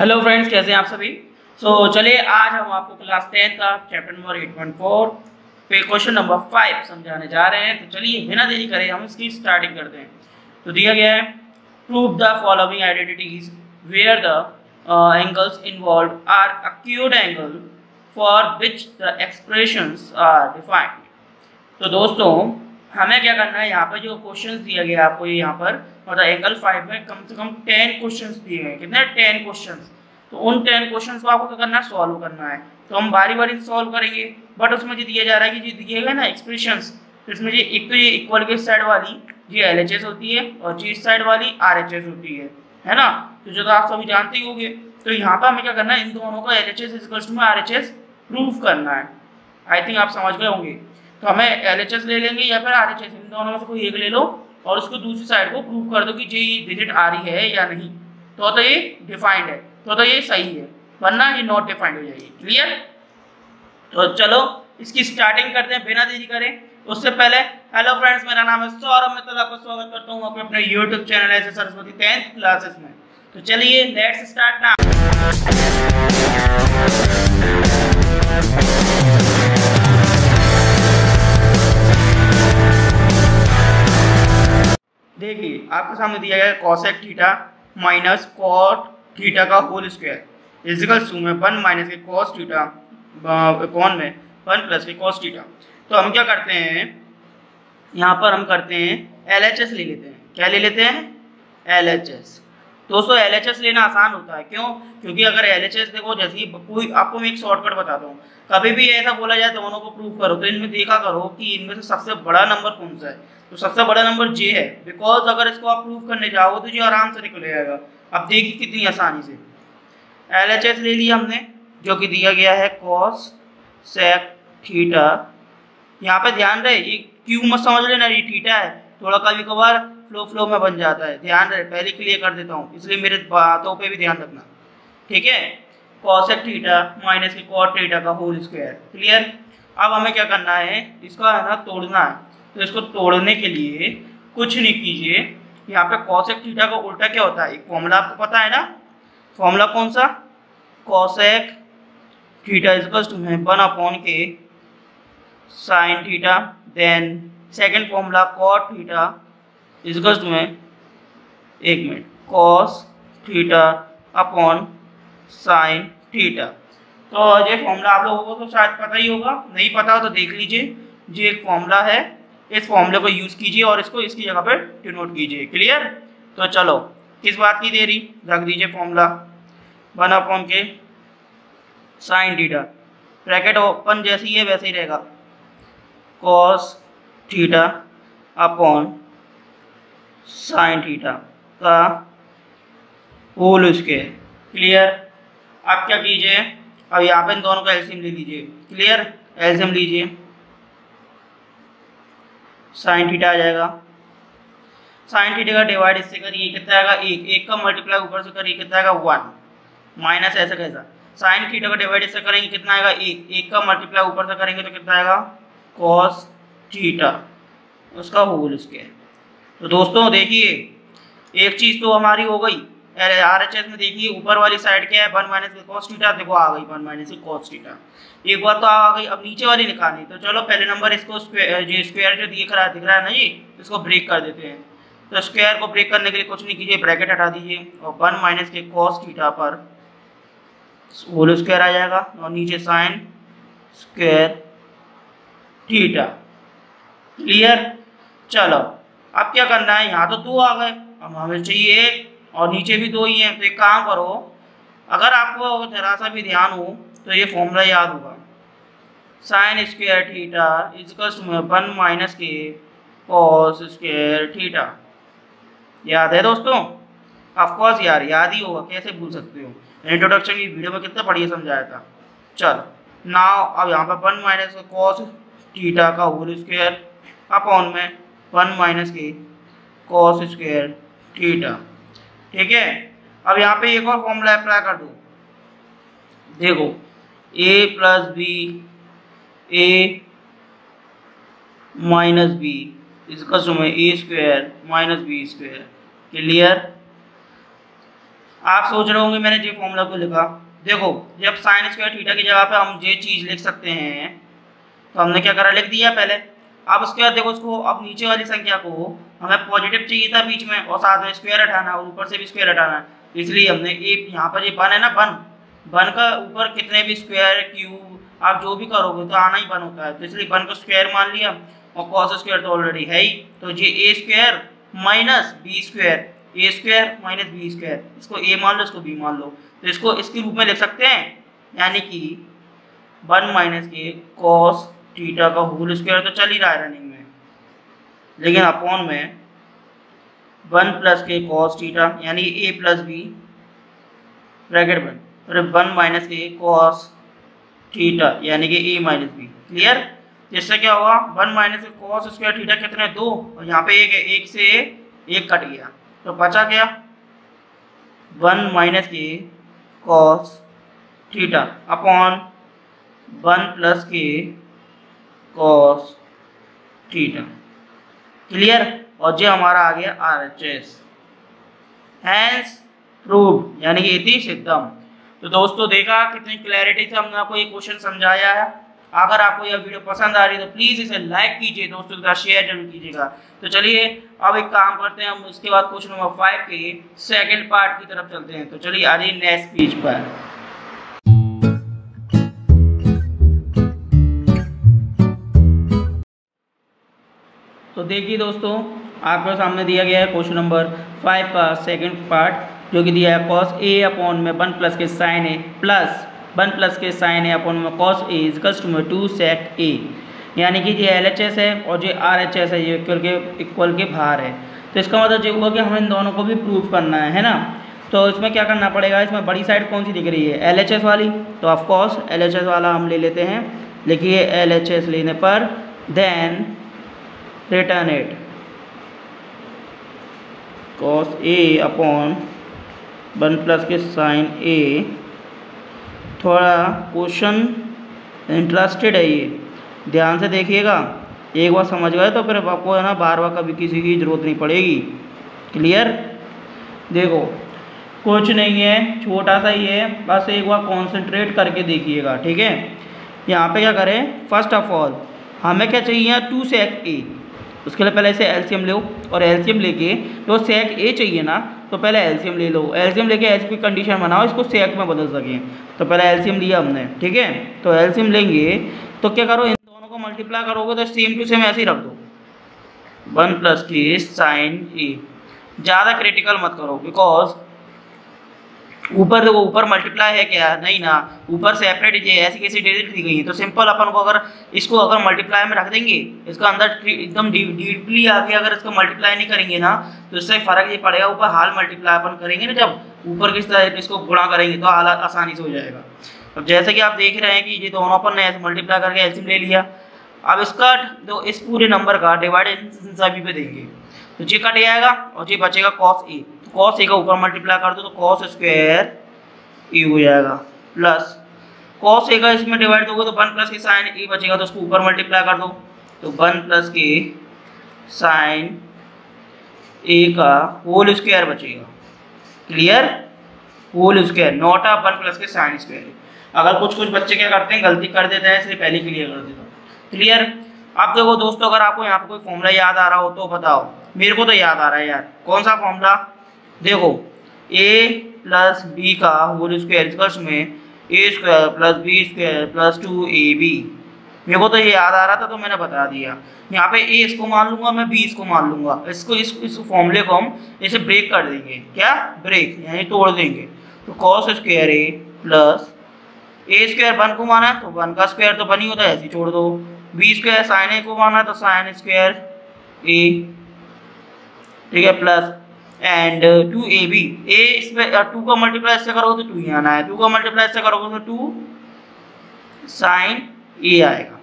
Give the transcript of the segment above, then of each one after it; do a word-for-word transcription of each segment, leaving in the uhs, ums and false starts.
Hello friends, कैसे हैं आप सभी। सो so, चलिए आज हम आपको क्लास टेंथ का chapter number eight point four पे क्वेश्चन नंबर फाइव समझाने जा रहे हैं। तो चलिए बिना देरी करे हम इसकी स्टार्टिंग करते हैं। तो दिया गया है, prove the following identities where the angles involved are acute angle for which the expressions are defined. तो दोस्तों हमें क्या करना है, यहाँ पर जो क्वेश्चंस दिया गया है आपको, ये यहाँ पर मतलब एंगल फाइव में कम से कम टेन क्वेश्चंस दिए गए। कितने? Ten questions. तो उन टेन क्वेश्चंस को आपको क्या करना है, सॉल्व करना है। तो हम बारी बारी से सॉल्व करेंगे, बट उसमें जो दिया जा रहा है कि जो दिए गए ना एक्सप्रेशंस, तो इसमें ये एक तो ये इक्वल के साइड वाली ये एल एच एस होती है और जी साइड वाली आर एच एस होती है, है ना। तो जो तो आप सभी जानते ही होंगे। तो यहाँ पर हमें क्या करना है, इन दोनों का L H S equals to R H S prove करना है। आई थिंक आप समझ गए होंगे। तो हमें एल एच एस ले लेंगे या फिर आर एच एस, इन दोनों में से कोई एक ले लो और उसको दूसरी साइड को प्रूव कर दो कि जी डिजिट आ रही है या नहीं। तो तो ये डिफाइंड है, तो तो ये सही है, वरना ये नॉट डिफाइंड हो जाएगी। क्लियर? तो चलो इसकी स्टार्टिंग करते हैं बिना देरी करें। उससे पहले हेलो फ्रेंड्स, मेरा नाम है सौरभ मित्तल, आपका स्वागत करता हूँ अपने अपने यूट्यूब चैनल ऐसे सरस्वती टेंथ क्लासेस में। तो चलिए लेट्स स्टार्ट नाउ। देखिए आपके सामने दिया गया है cosec theta minus cot theta का होल स्क्वायर इजिकल्स टू में वन माइनस के कॉस थीटा कौन में वन प्लस के कॉस थीटा। तो हम क्या करते हैं, यहाँ पर हम करते हैं एल एच एस ले लेते हैं। क्या ले लेते हैं? L H S. दोस्तों एल एच एस लेना आसान होता है, क्यों? क्योंकि अगर एल एच एस देखो, जैसे ही कोई आपको मैं एक शॉर्टकट बताता हूँ, कभी भी ऐसा बोला जाए दोनों को प्रूव करो तो इनमें देखा करो कि इनमें से सबसे बड़ा नंबर कौन सा है। तो सबसे बड़ा नंबर जे है, बिकॉज अगर इसको आप प्रूव करने जाओ तो जे आराम से निकल जाएगा। अब देखिए कितनी आसानी से एल एच एस ले लिया हमने, जो कि दिया गया है कॉस सेक थीटा। यहाँ पे ध्यान रहे, ये क्यू मत समझ लेना, ये थीटा है, थोड़ा कभी कभार फ्लो फ्लो में बन जाता है। ध्यान रहे, पहले क्लियर कर देता हूँ, इसलिए मेरे बातों पे भी ध्यान रखना, ठीक है। कॉसेक थीटा माइनस के कॉट थीटा का होल स्क्वायर। क्लियर? अब हमें क्या करना है, इसका है ना तोड़ना है। तो इसको तोड़ने के लिए कुछ नहीं कीजिए, यहाँ पे कॉसेक थीटा का उल्टा क्या होता है, एक फॉर्मूला आपको पता है ना। फॉर्मूला कौन सा? कॉसेक थीटा इक्वल्स टू है वन अपॉन के sine theta. Then second formula cot theta equals to है, एक minute, cos theta upon sine theta. तो ये फॉर्मूला आप लोगों को तो शायद पता ही होगा, नहीं पता हो तो देख लीजिए। ये एक फॉर्मूला है, इस फॉर्मूले को यूज कीजिए और इसको इसकी जगह पर डिनोट कीजिए। क्लियर? तो चलो किस बात की देरी, रख दीजिए फॉर्मूला वन अपॉन के साइन थीटा, ब्रैकेट ओपन जैसी है वैसे ही रहेगा, cos theta upon sine theta का होल स्क्वायर। क्लियर? अब क्या कीजिए, अब यहाँ पे इन दोनों का एलसीएम ले लीजिए। क्लियर? एलसीएम लीजिए, साइन थीटा आ जाएगा, साइन थीटा का डिवाइड इससे करिए, कितना आएगा एक, एक का मल्टीप्लाई ऊपर से करिए, कितना आएगा वन, माइनस ऐसा कैसा, साइन थीटा का डिवाइड इससे करेंगे, कितना आएगा एक, एक का मल्टीप्लाई ऊपर से करेंगे तो कितना आएगा कॉस थीटा उसका होल स्क्वायर। तो दोस्तों देखिए एक चीज तो हमारी हो गई, आर एच एस में देखिए ऊपर वाली साइड क्या है, वन माइनस कॉस थीटा, देखो आ गई वन माइनस कॉस थीटा, एक बार तो आ गई। अब नीचे वाली निकालनी, तो चलो पहले नंबर इसको स्क्वायर, जो स्क्वायर जो दिख रहा है दिख रहा है ना जी, इसको ब्रेक कर देते हैं। तो स्क्वायर को ब्रेक करने के लिए कुछ नहीं कीजिए, ब्रैकेट हटा दीजिए और वन माइनस के कॉस थीटा पर होल स्क्वायर आ जाएगा और नीचे साइन स्क्वायर थीटा। क्लियर? चलो अब क्या करना है, यहाँ तो दो आ गए, अब हमें चाहिए एक और नीचे भी दो ही हैं। तो एक काम करो, अगर आपको जरा सा भी ध्यान हो तो ये फॉर्मूला याद होगा, sine square theta equals to one minus के कॉस स्क्वायर थीटा। याद है दोस्तों? ऑफ कोर्स यार याद ही होगा, कैसे भूल सकते हो, इंट्रोडक्शन की वीडियो में कितना बढ़िया समझाया था। चलो नाउ अब यहाँ पर वन माइनस कॉस थीटा का होल स्क्वायर अपॉन में वन माइनस के कॉस स्क्वायर थीटा। ठीक है? अब यहाँ पे एक और फॉर्मूला अप्लाई कर दो, देखो A plus B A minus B इसका में A square minus B square. Clear? आप सोच रहे होंगे मैंने जे फॉर्मूला को लिखा, देखो जब साइन स्क्वायर थीटा की जगह पे हम जे चीज लिख सकते हैं तो हमने क्या करा, लिख दिया पहले। अब उसके बाद देखो उसको, अब नीचे वाली संख्या को हमें पॉजिटिव चाहिए था बीच में और साथ में स्क्वायर हटाना और ऊपर से भी स्क्वायर हटाना है, इसलिए हमने ए यहाँ पर ये वन है ना, वन वन का ऊपर कितने भी स्क्वायर क्यूब आप जो भी करोगे तो आना ही वन होता है, तो इसलिए वन को स्क्वायर मान लिया और कॉस स्क्वायर तो ऑलरेडी है ही, तो ये A square minus B square, A square minus B square, इसको ए मान लो इसको बी मान लो, तो इसको इसके रूप में लिख सकते हैं, यानी कि वन माइनस के कॉस थीटा का होल स्क्वायर तो चल ही रहा है रनिंग में, लेकिन अपॉन में वन प्लस के कॉस थीटा यानी ए प्लस बी ब्रैकेट बन, और वन माइनस के कॉस थीटा यानी कि ए माइनस बी। क्लियर? जिससे क्या होगा, वन माइनस के कॉस स्क्वायर थीटा कितने, दो, और यहाँ पे एक है, एक से एक कट गया तो बचा क्या, वन माइनस के cos theta upon one plus के कॉस थीटा। क्लियर? और जो हमारा आ गया R H S, hence proved, यानी कि इति सिद्धम। तो दोस्तों देखा कितनी क्लैरिटी से हमने आपको ये क्वेश्चन समझाया है। अगर आपको यह वीडियो पसंद आ रही है तो प्लीज़ इसे लाइक कीजिए, दोस्तों के साथ शेयर जरूर कीजिएगा। तो चलिए अब एक काम करते हैं, हम इसके बाद क्वेश्चन नंबर फाइव के सेकंड पार्ट की तरफ चलते हैं। तो चलिए आ जाइए नेक्स्ट पेज पर। तो देखिए दोस्तों, आपके सामने दिया गया है क्वेश्चन नंबर फाइव का सेकंड पार्ट, जो कि दिया है कॉस ए अपॉन में वन प्लस के sine A plus one plus के साइन ए अपॉन में कॉस ए इक्वल्स टू में टू सेक ए, यानी कि ये एल एच एस है और ये आर एच एस है, ये इक्वल के इक्वल के बाहर है। तो इसका मतलब ये हुआ कि हमें इन दोनों को भी प्रूव करना है, है ना। तो इसमें क्या करना पड़ेगा, इसमें बड़ी साइड कौन सी दिख रही है, एल एच एस वाली, तो ऑफकोर्स एल एच एस वाला हम ले लेते हैं। लिखिए एल एच एस लेने पर then return it cos A upon one plus के साइन ए। थोड़ा क्वेश्चन इंटरेस्टेड है ये, ध्यान से देखिएगा, एक बार समझ गए तो फिर आपको है ना बार बार कभी किसी की ज़रूरत नहीं पड़ेगी। क्लियर? देखो कुछ नहीं है, छोटा सा ही है, बस एक बार कॉन्सेंट्रेट करके देखिएगा, ठीक है। यहाँ पे क्या करें, फर्स्ट ऑफ ऑल हमें क्या चाहिए, टू सेक ए। उसके लिए पहले इसे एलसीएम लो, और एलसीएम लेके जो सेक ए चाहिए ना, तो पहले एलसीएम ले लो, एलसीएम लेके ऐसी कोई कंडीशन बनाओ इसको सेक में बदल सकें। तो पहले एलसीएम लिया हमने, ठीक है। तो एलसीएम लेंगे तो क्या करो, इन दोनों को मल्टीप्लाई करोगे तो सेम टू सेम ऐसे ही रख दो, वन प्लस की साइन ए। ज़्यादा क्रिटिकल मत करो, बिकॉज ऊपर देखो, ऊपर मल्टीप्लाई है क्या, नहीं ना, ऊपर सेपरेट ये ऐसी कैसी डिजिट दी गई है। तो सिंपल अपन को अगर इसको अगर मल्टीप्लाई में रख देंगे, इसका अंदर एकदम डीपली आके अगर इसको मल्टीप्लाई नहीं करेंगे ना, तो इससे फ़र्क ये पड़ेगा, ऊपर हाल मल्टीप्लाई अपन करेंगे ना, जब ऊपर किस तरह इसको गुणा करेंगे तो हाल आसानी से हो जाएगा। अब जैसे कि आप देख रहे हैं कि ये दोनों अपन ने ऐसे मल्टीप्लाई करके एलसीएम ले लिया। अब इसका जो इस पूरे नंबर का डिवाइड सभी पे देंगे तो ये कट जाएगा और ये बचेगा कॉस ए। कॉस ए का ऊपर मल्टीप्लाई कर दो तो कॉस स्क्वायर ए हो जाएगा, प्लस कॉस ए का इसमें डिवाइड दोगे तो वन प्लस के साइन ए बचेगा, तो उसको ऊपर मल्टीप्लाई कर दो तो वन प्लस के साइन ए का होल स्क्वायर बचेगा। Clear? Whole square, not a one plus के साइन स्क्वायर। अगर कुछ कुछ बच्चे क्या करते हैं, गलती कर देते हैं, इसलिए पहले क्लियर कर देता हूँ। क्लियर? अब देखो दोस्तों, अगर आपको यहाँ पर कोई फॉर्मूला याद आ रहा हो तो बताओ, मेरे को तो याद आ रहा है यार। कौन सा फॉर्मूला? देखो a प्लस बी का होल स्क्वायर इक्वल्स में A square plus B square plus two A B. मेरे को तो ये याद आ रहा था तो मैंने बता दिया। यहाँ पे a इसको मान लूंगा, मैं b इसको मान लूंगा, इसको इस इस फॉर्मूले को हम इसे ब्रेक कर देंगे। क्या? ब्रेक यानी तोड़ देंगे। तो cos square A plus A square one को माना है तो वन का स्क्वायर तो वन ही होता है, ऐसे छोड़ दो। बी स्क्वायर साइन ए को माना है तो साइन स्क्वायर ए, ठीक है, plus and two A B. ए इसमें टू का मल्टीप्लाई इससे करोगे तो टू ही आना है, टू का मल्टीप्लाई इससे करोगे तो टू साइन ए आएगा,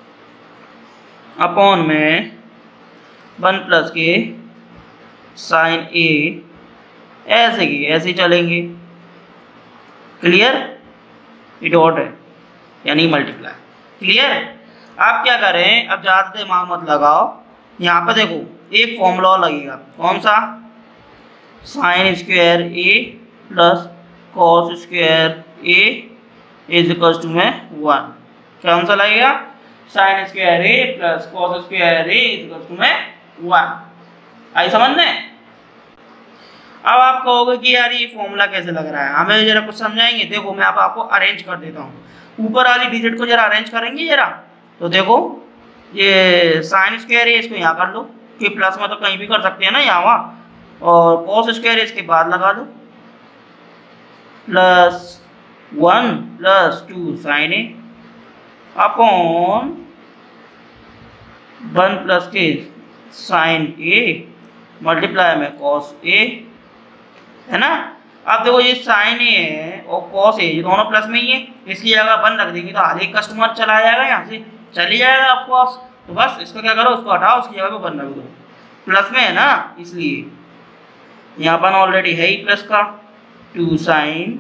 अपॉन में वन प्लस के साइन ए, ऐसे की ऐसे चलेंगे। क्लियर? ये डॉट है यानी मल्टीप्लाई। क्लियर? आप क्या करें, अब ज़्यादा दिमाग मत लगाओ, यहाँ पर देखो एक फॉर्मूला लगेगा, कौन सा? Sine square A plus cos square A is equal to में वन। क्या आंसर लगेगा? Sine square A plus cos square A is equal to में वन। आई समझ में? अब आप कहोगे कि यार ये फॉर्मूला कैसे लग रहा है, हमें जरा कुछ समझाएंगे। देखो मैं आप आपको अरेंज कर देता हूँ, ऊपर वाली डिजिट को जरा अरेंज करेंगे जरा। तो देखो ये साइन स्क्वायर है, इसको यहाँ कर लो कि प्लस में तो कहीं भी कर सकते हैं ना, यहाँ वहाँ, और कॉस स्क्वायर इसके बाद लगा दो, plus one plus two sine A upon one plus के साइन ए मल्टीप्लाई में कॉस ए, है ना। अब देखो ये साइन ए है और कॉस ए, ये दोनों प्लस में ही है, इसलिए अगर वन रख देंगे तो आधे कस्टमर चला जाएगा, यहाँ से चली जाएगा ऑफकोर्स। तो बस इसको क्या करो, उसको हटाओ, उसकी जगह पे वन रख दो, प्लस में है ना, इसलिए यहाँ पर ऑलरेडी है ही प्लस का, टू साइन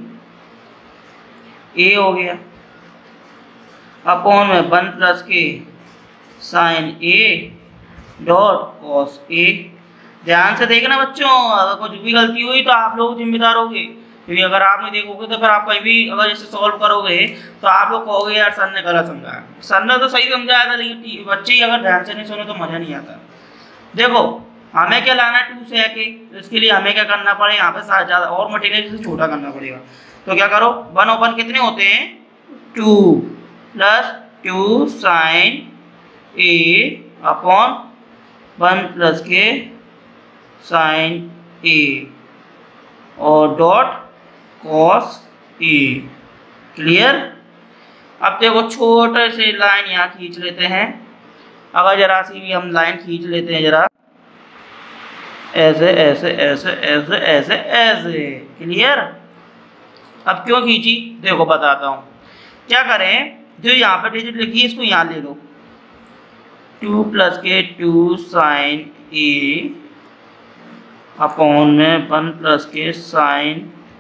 ए हो गया अपॉन में वन प्लस के sine A dot cos A. ध्यान से देखना बच्चों, अगर कुछ भी गलती हुई तो आप लोग जिम्मेदार होंगे, क्योंकि अगर आप नहीं देखोगे तो फिर आप कहीं भी अगर इसे सॉल्व करोगे तो आप लोग कहोगे यार सर ने गलत समझाया। सर ने तो सही समझाया था, लेकिन बच्चे ही अगर ध्यान से नहीं सुने तो मजा नहीं आता। देखो हमें क्या लाना है, टू से के, तो इसके लिए हमें क्या करना पड़ेगा, यहाँ पे ज़्यादा और मटेरियल से छोटा करना पड़ेगा। तो क्या करो, वन ओपन कितने होते हैं, two plus two sine A upon one plus के साइन ए और डॉट कॉस ए। क्लियर? अब देखो छोटे से लाइन यहाँ खींच लेते हैं, अगर जरा सी भी हम लाइन खींच लेते हैं जरा, ऐसे ऐसे ऐसे ऐसे ऐसे ऐसे। क्लियर? अब क्यों खींची देखो बताता हूँ। क्या करें, जो यहाँ पे डिजिट लिखी है इसको यहाँ ले लो, टू प्लस के टू साइन ए अपॉन में वन प्लस के sine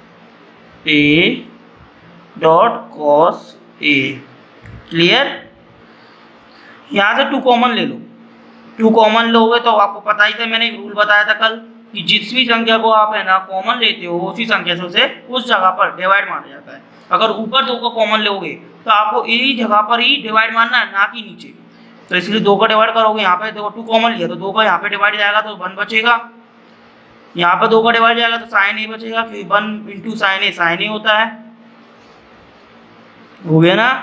A dot cos A. Clear? यहाँ से टू कॉमन ले लो, टू कॉमन लोगे तो आपको पता ही था, मैंने एक रूल बताया था कल कि जिस भी संख्या को आप है ना कॉमन लेते हो उसी संख्या से उसे उस जगह पर डिवाइड माना जाता है। अगर ऊपर दो को कॉमन लोगे तो आपको इन्हीं जगह पर ही डिवाइड मानना है, ना कि नीचे। तो इसलिए दो का डिवाइड करोगे, यहाँ पे देखो टू कॉमन लिया तो दो का यहाँ पे डिवाइड जाएगा तो वन बचेगा, यहाँ पर दो का डिवाइड जाएगा तो साइन ए बचेगा, क्योंकि one into sine A sine A होता है। हो गया ना?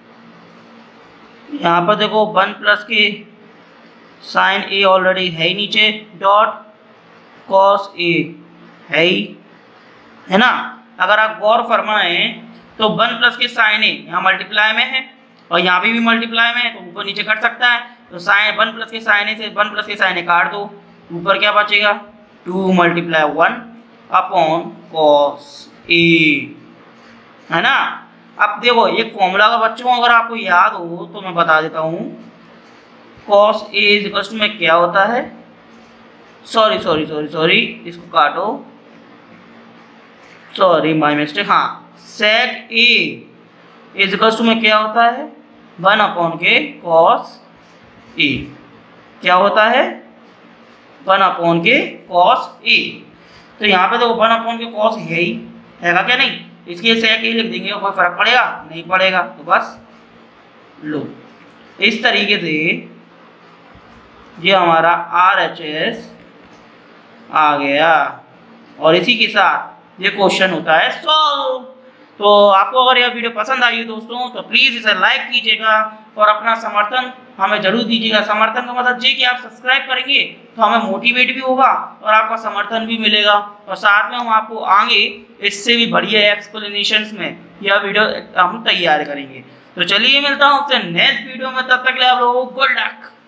यहाँ पर देखो वन प्लस के साइन ए ऑलरेडी है ही नीचे, डॉट कॉस ए है ही, है ना। अगर आप गौर फरमाएं तो वन प्लस के साइन ए यहाँ मल्टीप्लाई में है और यहाँ पे भी मल्टीप्लाई में है, तो ऊपर नीचे कट सकता है। तो साइन वन प्लस के साइन ए से वन प्लस के साइन ए काट दो, ऊपर क्या बचेगा, two multiply one upon cos A, है ना। अब देखो एक फॉर्मूला का बच्चों अगर आपको याद हो तो मैं बता देता हूँ, cos A is equal to में क्या होता है, सॉरी सॉरी सॉरी सॉरी इसको काटो, सॉरी माय मिस्टेक, हाँ, sec A is equal to में क्या होता है, वन अपॉन के कॉस ए। क्या होता है, वन अपॉन के कॉस ए। तो यहाँ पे देखो वन अपॉन के कॉस है ही, हैगा क्या नहीं, इसके सेक ए लिख देंगे, कोई फर्क पड़ेगा नहीं पड़ेगा। तो बस लो इस तरीके से ये हमारा आर एच एस आ गया और इसी के साथ ये क्वेश्चन होता है सॉल्व। तो आपको अगर यह वीडियो पसंद आई हो दोस्तों तो प्लीज़ इसे लाइक कीजिएगा और अपना समर्थन हमें जरूर दीजिएगा। समर्थन का मतलब ये कि आप सब्सक्राइब करेंगे तो हमें मोटिवेट भी होगा और आपका समर्थन भी मिलेगा, और साथ में हम आपको आगे इससे भी बढ़िया एक्सप्लेनेशंस में यह वीडियो हम तैयार करेंगे। तो चलिए मिलता हूँ आपसे नेक्स्ट वीडियो में, तब तक के लिए आप लोगों को गुड लक।